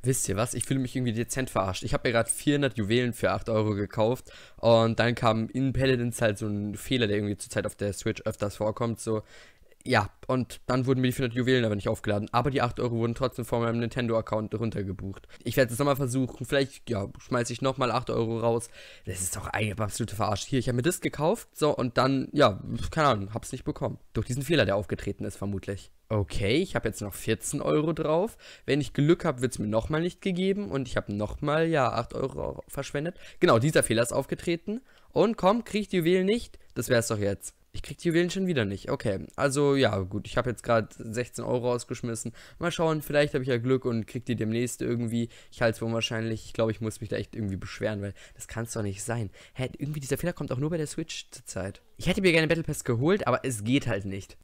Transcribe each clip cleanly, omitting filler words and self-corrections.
Wisst ihr was? Ich fühle mich irgendwie dezent verarscht. Ich habe mir gerade 400 Juwelen für 8 Euro gekauft und dann kam in Paladins halt so ein Fehler, der irgendwie zurzeit auf der Switch öfters vorkommt, so. Ja, und dann wurden mir die 400 Juwelen aber nicht aufgeladen. Aber die 8 Euro wurden trotzdem von meinem Nintendo-Account runtergebucht. Ich werde es nochmal versuchen. Vielleicht, ja, schmeiße ich nochmal 8 Euro raus. Das ist doch eine absolute Verarsche. Hier, ich habe mir das gekauft. So, und dann, ja, keine Ahnung, hab's nicht bekommen. Durch diesen Fehler, der aufgetreten ist, vermutlich. Okay, ich habe jetzt noch 14 Euro drauf. Wenn ich Glück habe, wird es mir nochmal nicht gegeben. Und ich habe nochmal, ja, 8 Euro verschwendet. Genau, dieser Fehler ist aufgetreten. Und komm, krieg ich die Juwelen nicht? Das wär's doch jetzt. Ich krieg die Juwelen schon wieder nicht. Okay, also ja, gut. Ich habe jetzt gerade 16 Euro ausgeschmissen. Mal schauen, vielleicht habe ich ja Glück und krieg die demnächst irgendwie. Ich halte es für unwahrscheinlich. Ich glaube, ich muss mich da echt irgendwie beschweren, weil das kann es doch nicht sein. Hä, irgendwie dieser Fehler kommt auch nur bei der Switch zurzeit. Ich hätte mir gerne Battle Pass geholt, aber es geht halt nicht.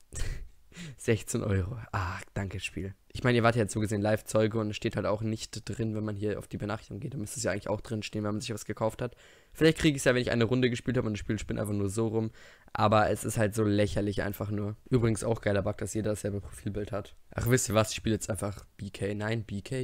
16 Euro. Ah, danke, Spiel. Ich meine, ihr wart ja jetzt so gesehen Live-Zeuge und es steht halt auch nicht drin, wenn man hier auf die Benachrichtigung geht. Da müsste es ja eigentlich auch drin stehen, wenn man sich was gekauft hat. Vielleicht kriege ich es ja, wenn ich eine Runde gespielt habe und das Spiel spinnt einfach nur so rum. Aber es ist halt so lächerlich einfach nur. Übrigens auch geiler Bug, dass jeder dasselbe Profilbild hat. Ach, wisst ihr was? Ich spiele jetzt einfach BK. Nein, BK.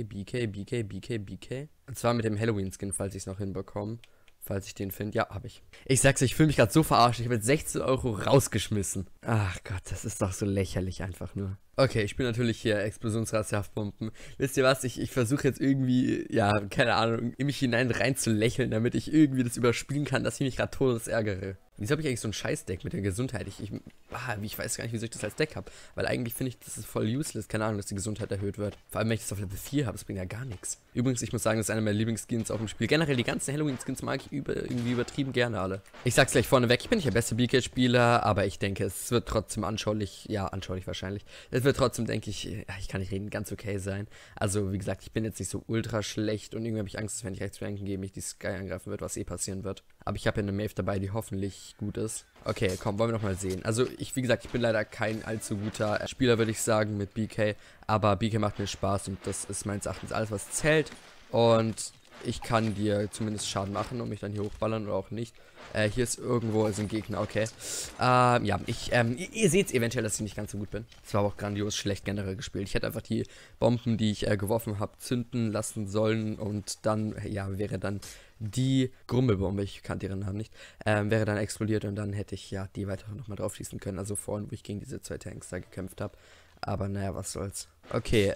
Und zwar mit dem Halloween-Skin, falls ich es noch hinbekomme. Falls ich den finde. Ja, habe ich. Ich sag's, ich fühle mich gerade so verarscht. Ich habe jetzt 16 Euro rausgeschmissen. Ach Gott, das ist doch so lächerlich einfach nur. Okay, ich bin natürlich hier Explosionsratshaftpumpen. Wisst ihr was? Ich versuche jetzt irgendwie, ja, keine Ahnung, in mich hinein rein zu lächeln, damit ich irgendwie das überspielen kann, dass ich mich gerade todes ärgere. Wieso habe ich eigentlich so ein Scheiß-Deck mit der Gesundheit? Ich weiß gar nicht, wieso ich das als Deck habe. Weil eigentlich finde ich, das ist voll useless. Keine Ahnung, dass die Gesundheit erhöht wird. Vor allem, wenn ich das auf Level 4 habe, das bringt ja gar nichts. Übrigens, ich muss sagen, das ist einer meiner Lieblingsskins auf dem Spiel. Generell, die ganzen Halloween-Skins mag ich irgendwie übertrieben gerne alle. Ich sag's gleich vorneweg, ich bin nicht der beste BK-Spieler, aber ich denke, es wird trotzdem anschaulich wahrscheinlich. Es wird trotzdem, denke ich, ja, ich kann nicht reden, ganz okay sein. Also, wie gesagt, ich bin jetzt nicht so ultra schlecht und irgendwie habe ich Angst, dass wenn ich rechts flanken gehe, mich die Sky angreifen wird, was eh passieren wird. Aber ich habe ja eine Maeve dabei, die hoffentlich gut ist. Okay, komm, wollen wir noch mal sehen. Also, wie gesagt, ich bin leider kein allzu guter Spieler, würde ich sagen, mit BK. Aber BK macht mir Spaß und das ist meines Erachtens alles, was zählt. Und ich kann dir zumindest Schaden machen und mich dann hier hochballern oder auch nicht. Hier ist irgendwo ein Gegner, okay. Ja, ihr seht eventuell, dass ich nicht ganz so gut bin. Es war aber auch grandios schlecht generell gespielt. Ich hätte einfach die Bomben, die ich geworfen habe, zünden lassen sollen und dann, ja, wäre dann die Grummelbombe, ich kannte ihren Namen nicht, wäre dann explodiert und dann hätte ich, ja, die weitere nochmal drauf schießen können. Also vorhin, wo ich gegen diese 2 Tanks da gekämpft habe. Aber naja, was soll's. Okay,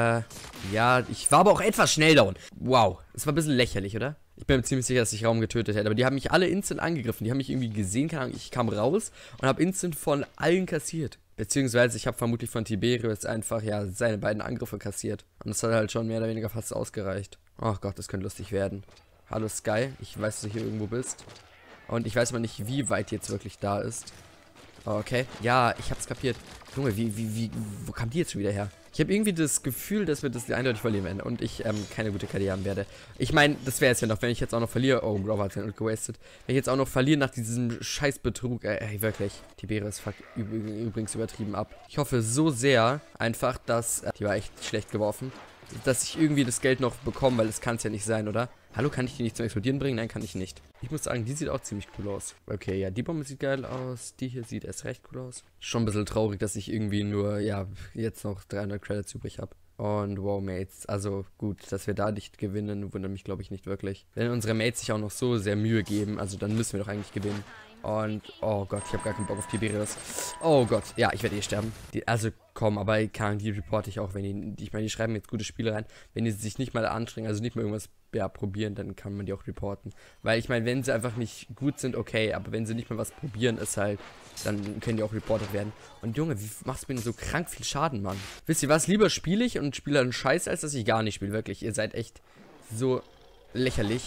ja, ich war aber auch etwas schnell down. Wow, das war ein bisschen lächerlich, oder? Ich bin mir ziemlich sicher, dass ich Raum getötet hätte, aber die haben mich alle instant angegriffen. Die haben mich irgendwie gesehen, keine Ahnung, ich kam raus und habe instant von allen kassiert. Beziehungsweise ich habe vermutlich von Tiberius einfach, ja, seine beiden Angriffe kassiert. Und das hat halt schon mehr oder weniger fast ausgereicht. Ach Gott, das könnte lustig werden. Hallo Sky, ich weiß, dass du hier irgendwo bist. Und ich weiß aber nicht, wie weit jetzt wirklich da ist. Okay, ja, ich hab's kapiert. Junge, wo kam die jetzt schon wieder her? Ich habe irgendwie das Gefühl, dass wir das eindeutig verlieren werden und ich keine gute KD haben werde. Ich meine, das wäre es ja noch, wenn ich jetzt auch noch verliere. Oh, Grover hat seinen Ult gewastet. Wenn ich jetzt auch noch verliere nach diesem Scheißbetrug. Ey, wirklich. Tiberius fuckt übrigens übertrieben ab. Ich hoffe so sehr einfach, dass... die war echt schlecht geworfen. Dass ich irgendwie das Geld noch bekomme, weil das kann es ja nicht sein, oder? Hallo, kann ich die nicht zum Explodieren bringen? Nein, kann ich nicht. Ich muss sagen, die sieht auch ziemlich cool aus. Okay, ja, die Bombe sieht geil aus. Die hier sieht erst recht cool aus. Schon ein bisschen traurig, dass ich irgendwie nur, ja, jetzt noch 300 Credits übrig habe. Und wow, Mates, also gut, dass wir da nicht gewinnen, wundert mich, glaube ich, nicht wirklich. Wenn unsere Mates sich auch noch so sehr Mühe geben, also dann müssen wir doch eigentlich gewinnen. Und, oh Gott, ich habe gar keinen Bock auf Tiberius. Oh Gott, ja, ich werde eh sterben. Also, komm, aber die reporte ich auch, wenn die, ich meine, die schreiben jetzt gute Spiele rein. Wenn die sich nicht mal anstrengen, also nicht mal irgendwas, ja, probieren, dann kann man die auch reporten. Weil, ich meine, wenn sie einfach nicht gut sind, okay, aber wenn sie nicht mal was probieren, ist halt, dann können die auch reportet werden. Und Junge, wie machst du mir denn so krank viel Schaden, Mann? Wisst ihr was, lieber spiele ich und spiele einen Scheiß, als dass ich gar nicht spiele, wirklich. Ihr seid echt so lächerlich.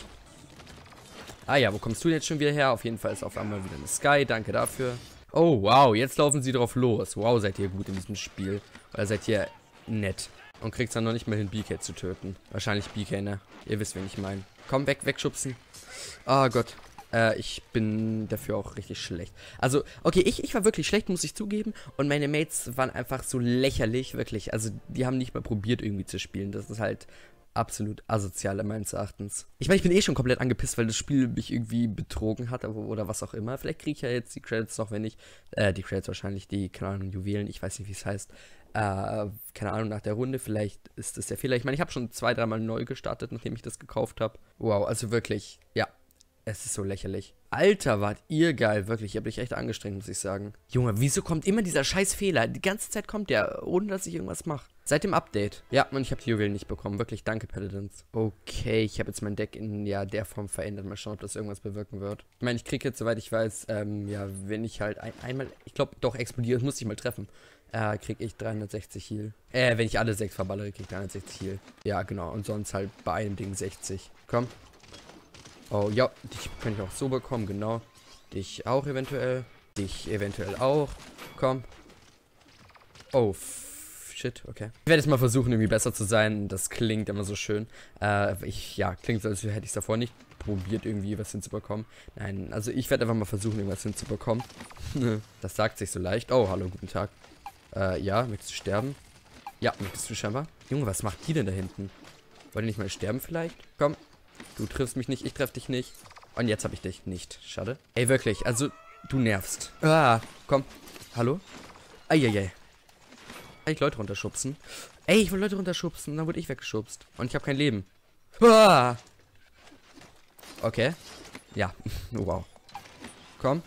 Ah ja, wo kommst du jetzt schon wieder her? Auf jeden Fall ist auf einmal wieder eine Sky, danke dafür. Oh, wow, jetzt laufen sie drauf los. Wow, seid ihr gut in diesem Spiel. Oder seid ihr nett. Und kriegt's dann noch nicht mal hin, BK zu töten. Wahrscheinlich BK, ne? Ihr wisst, wen ich meine. Komm, wegschubsen. Oh Gott. Ich bin dafür auch richtig schlecht. Also, okay, ich war wirklich schlecht, muss ich zugeben. Und meine Mates waren einfach so lächerlich, wirklich. Also, die haben nicht mal probiert, irgendwie zu spielen. Das ist halt... absolut asozial meines Erachtens. Ich meine, ich bin eh schon komplett angepisst, weil das Spiel mich irgendwie betrogen hat oder was auch immer. Vielleicht kriege ich ja jetzt die Credits noch, wenn ich, die Credits wahrscheinlich, die, keine Ahnung, Juwelen, ich weiß nicht, wie es heißt. Keine Ahnung, nach der Runde, vielleicht ist das der Fehler. Ich meine, ich habe schon 2, 3 Mal neu gestartet, nachdem ich das gekauft habe. Wow, also wirklich, ja. Es ist so lächerlich. Alter, wart ihr geil, wirklich. Ihr habt euch echt angestrengt, muss ich sagen. Junge, wieso kommt immer dieser scheiß Fehler? Die ganze Zeit kommt der, ohne dass ich irgendwas mache. Seit dem Update. Ja, und ich habe die Juwelen nicht bekommen. Wirklich, danke, Paladins. Okay, ich habe jetzt mein Deck in ja, der Form verändert. Mal schauen, ob das irgendwas bewirken wird. Ich meine, ich kriege jetzt, soweit ich weiß, ja, wenn ich halt einmal, ich glaube, doch explodiere, das muss ich mal treffen, kriege ich 360 Heal. Wenn ich alle 6 verballere, kriege ich 360 Heal. Ja, genau. Und sonst halt bei einem Ding 60. Komm. Oh, ja, dich könnte ich auch so bekommen, genau. Dich auch eventuell. Dich eventuell auch. Komm. Oh, shit, okay. Ich werde jetzt mal versuchen, irgendwie besser zu sein. Das klingt immer so schön. Ja, klingt so, als hätte ich es davor nicht probiert, irgendwie was hinzubekommen. Nein, also ich werde einfach mal versuchen, irgendwas hinzubekommen. Das sagt sich so leicht. Oh, hallo, guten Tag. Ja, möchtest du sterben? Ja, möchtest du scheinbar? Junge, was macht die denn da hinten? Wollt ihr nicht mal sterben vielleicht? Komm. Du triffst mich nicht, ich treff dich nicht. Und jetzt habe ich dich nicht. Schade. Ey, wirklich, also, du nervst. Ah, komm. Hallo? Eieiei. Kann ich Leute runterschubsen? Ey, ich will Leute runterschubsen. Dann wurde ich weggeschubst. Und ich habe kein Leben. Ah! Okay. Ja. Wow. Komm.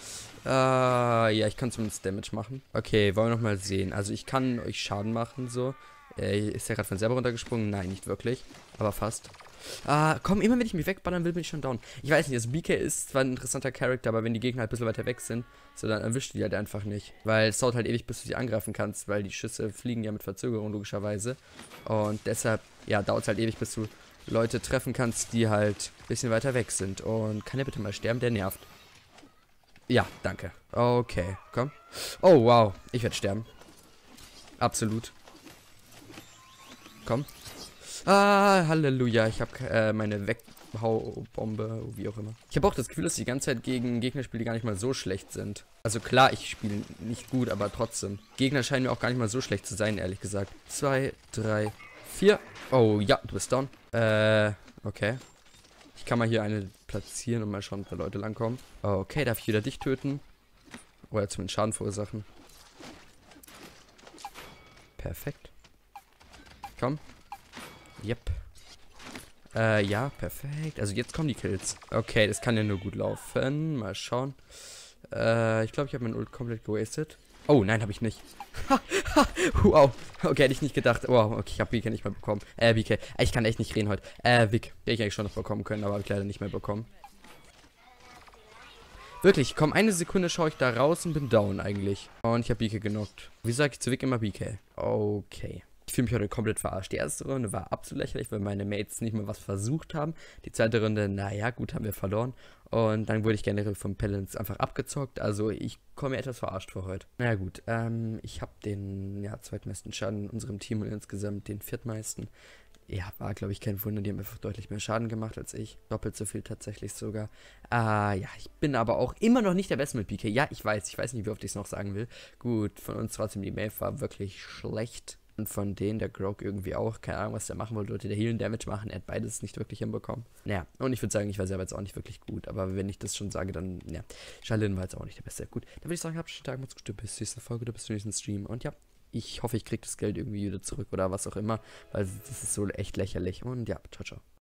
Ja, ich kann zumindest Damage machen. Okay, wollen wir nochmal sehen. Also, ich kann euch Schaden machen, so. Ist der gerade von selber runtergesprungen? Nein, nicht wirklich. Aber fast. Komm, immer wenn ich mich wegballern will, bin ich schon down. Ich weiß nicht, also BK ist zwar ein interessanter Charakter, aber wenn die Gegner halt ein bisschen weiter weg sind, so dann erwischt die halt einfach nicht. Weil es dauert halt ewig, bis du sie angreifen kannst, weil die Schüsse fliegen ja mit Verzögerung logischerweise. Und deshalb, ja, dauert es halt ewig, bis du Leute treffen kannst, die halt ein bisschen weiter weg sind. Und kann der bitte mal sterben? Der nervt. Ja, danke. Okay, komm. Oh, wow. Ich werde sterben. Absolut. Komm. Halleluja. Ich habe meine Weghaubombe, wie auch immer. Ich habe auch das Gefühl, dass die ganze Zeit gegen Gegner spiele, die gar nicht mal so schlecht sind. Also klar, ich spiele nicht gut, aber trotzdem. Gegner scheinen mir auch gar nicht mal so schlecht zu sein, ehrlich gesagt. 2, 3, 4. Oh, ja, du bist down. Okay. Ich kann mal hier eine platzieren und mal schauen, ob da Leute langkommen. Okay, darf ich wieder dich töten? Oder zumindest Schaden verursachen. Perfekt. Komm. Yep. Ja, perfekt. Also jetzt kommen die Kills. Okay, das kann ja nur gut laufen. Mal schauen. Ich glaube, ich habe meinen Ult komplett gewastet. Oh, nein, habe ich nicht. Wow. Okay, hätte ich nicht gedacht. Wow, okay, ich habe BK nicht mehr bekommen. BK. Ich kann echt nicht reden heute. Vic. Hätte ich eigentlich schon noch bekommen können, aber habe ich leider nicht mehr bekommen. Wirklich, komm, eine Sekunde schaue ich da raus und bin down eigentlich. Und ich habe BK genockt. Wie sage ich zu Vic immer BK? Okay. Ich fühle mich heute komplett verarscht. Die erste Runde war absolut lächerlich, weil meine Mates nicht mal was versucht haben. Die zweite Runde, naja, gut, haben wir verloren. Und dann wurde ich generell vom Paladins einfach abgezockt. Also ich komme mir etwas verarscht vor heute. Naja gut, ich habe den zweitmeisten Schaden in unserem Team und insgesamt den viertmeisten. Ja, war glaube ich kein Wunder, die haben einfach deutlich mehr Schaden gemacht als ich. Doppelt so viel tatsächlich sogar. Ja, ich bin aber auch immer noch nicht der Beste mit PK. Ja, ich weiß nicht, wie oft ich es noch sagen will. Gut, von uns trotzdem, die Maeve war wirklich schlecht. Und von denen der Grog irgendwie auch. Keine Ahnung, was der machen wollte. Der Healing Damage machen. Er hat beides nicht wirklich hinbekommen. Naja, und ich würde sagen, ich war selber jetzt auch nicht wirklich gut. Aber wenn ich das schon sage, dann, ja. Shalin war jetzt auch nicht der Beste. Gut, dann würde ich sagen, habt einen schönen Tag, macht's gut, bis zur nächsten Folge oder bis zum nächsten Stream. Und ja, ich hoffe, ich kriege das Geld irgendwie wieder zurück oder was auch immer. Weil das ist so echt lächerlich. Und ja, ciao, ciao.